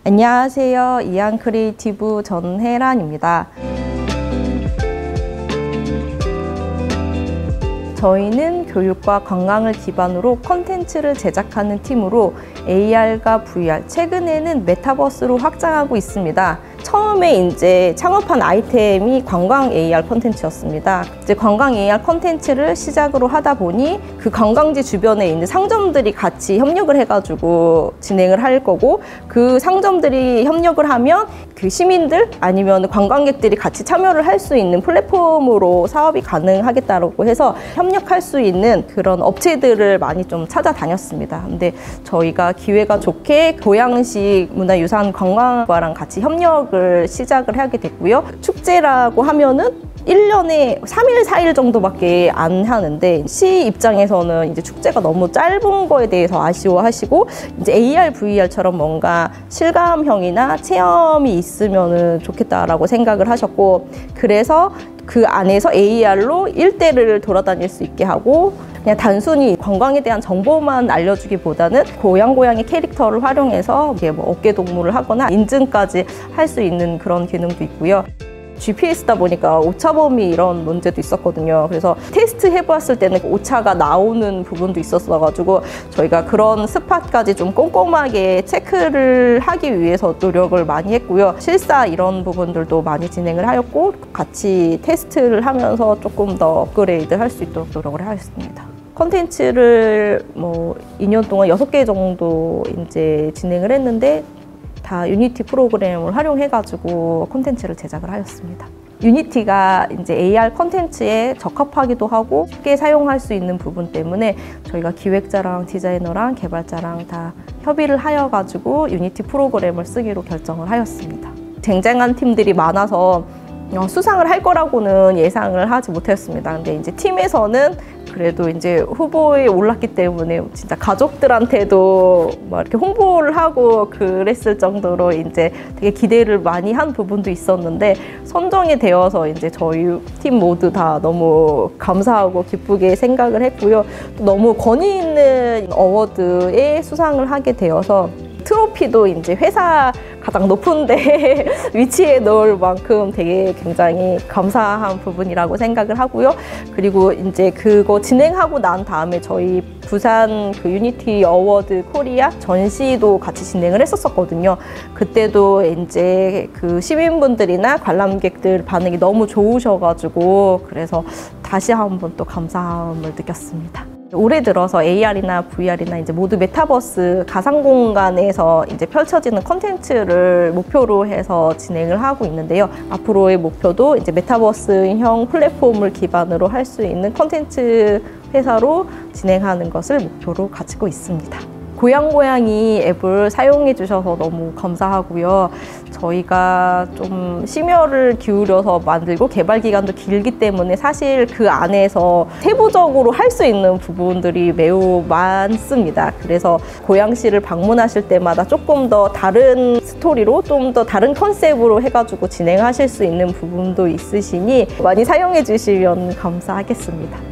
안녕하세요. 이안 크리에이티브 전혜란입니다. 저희는 교육과 관광을 기반으로 콘텐츠를 제작하는 팀으로 AR과 VR, 최근에는 메타버스로 확장하고 있습니다. 처음에 이제 창업한 아이템이 관광 AR 콘텐츠였습니다. 이제 관광 AR 콘텐츠를 시작으로 하다 보니 그 관광지 주변에 있는 상점들이 같이 협력을 해가지고 진행을 할 거고, 그 상점들이 협력을 하면 그 시민들 아니면 관광객들이 같이 참여를 할 수 있는 플랫폼으로 사업이 가능하겠다고 해서 협력할 수 있는 그런 업체들을 많이 좀 찾아다녔습니다. 근데 저희가 기회가 좋게 고양시 문화유산 관광과랑 같이 협력을 시작을 하게 됐고요. 축제라고 하면은 1년에 3일, 4일 정도밖에 안 하는데, 시 입장에서는 이제 축제가 너무 짧은 거에 대해서 아쉬워하시고, 이제 AR, VR처럼 뭔가 실감형이나 체험이 있으면 좋겠다라고 생각을 하셨고, 그래서 그 안에서 AR로 일대를 돌아다닐 수 있게 하고, 그냥 단순히 관광에 대한 정보만 알려주기보다는 고양의 캐릭터를 활용해서 이게 뭐 어깨동무를 하거나 인증까지 할 수 있는 그런 기능도 있고요. GPS다 보니까 오차범위 이런 문제도 있었거든요. 그래서 테스트 해보았을 때는 오차가 나오는 부분도 있었어가지고 저희가 그런 스팟까지 좀 꼼꼼하게 체크를 하기 위해서 노력을 많이 했고요. 실사 이런 부분들도 많이 진행을 하였고, 같이 테스트를 하면서 조금 더 업그레이드 할 수 있도록 노력을 하였습니다. 콘텐츠를 뭐 2년 동안 6개 정도 이제 진행을 했는데, 다 유니티 프로그램을 활용해가지고 콘텐츠를 제작을 하였습니다. 유니티가 이제 AR 콘텐츠에 적합하기도 하고 쉽게 사용할 수 있는 부분 때문에 저희가 기획자랑 디자이너랑 개발자랑 다 협의를 하여가지고 유니티 프로그램을 쓰기로 결정을 하였습니다. 쟁쟁한 팀들이 많아서 수상을 할 거라고는 예상을 하지 못했습니다. 근데 이제 팀에서는 그래도 이제 후보에 올랐기 때문에 진짜 가족들한테도 막 이렇게 홍보를 하고 그랬을 정도로 이제 되게 기대를 많이 한 부분도 있었는데, 선정이 되어서 이제 저희 팀 모두 다 너무 감사하고 기쁘게 생각을 했고요. 또 너무 권위 있는 어워드에 수상을 하게 되어서 트로피도 이제 회사 가장 높은 데 위치해 놓을 만큼 되게 굉장히 감사한 부분이라고 생각을 하고요. 그리고 이제 그거 진행하고 난 다음에 저희 부산 그 유니티 어워드 코리아 전시도 같이 진행을 했었거든요. 그때도 이제 그 시민분들이나 관람객들 반응이 너무 좋으셔가지고, 그래서 다시 한번 또 감사함을 느꼈습니다. 올해 들어서 AR이나 VR이나 이제 모두 메타버스 가상 공간에서 이제 펼쳐지는 콘텐츠를 목표로 해서 진행을 하고 있는데요. 앞으로의 목표도 이제 메타버스형 플랫폼을 기반으로 할 수 있는 콘텐츠 회사로 진행하는 것을 목표로 가지고 있습니다. 고양이 앱을 사용해 주셔서 너무 감사하고요. 저희가 좀 심혈을 기울여서 만들고 개발 기간도 길기 때문에 사실 그 안에서 세부적으로 할 수 있는 부분들이 매우 많습니다. 그래서 고양시를 방문하실 때마다 조금 더 다른 스토리로, 좀 더 다른 컨셉으로 해가지고 진행하실 수 있는 부분도 있으시니 많이 사용해 주시면 감사하겠습니다.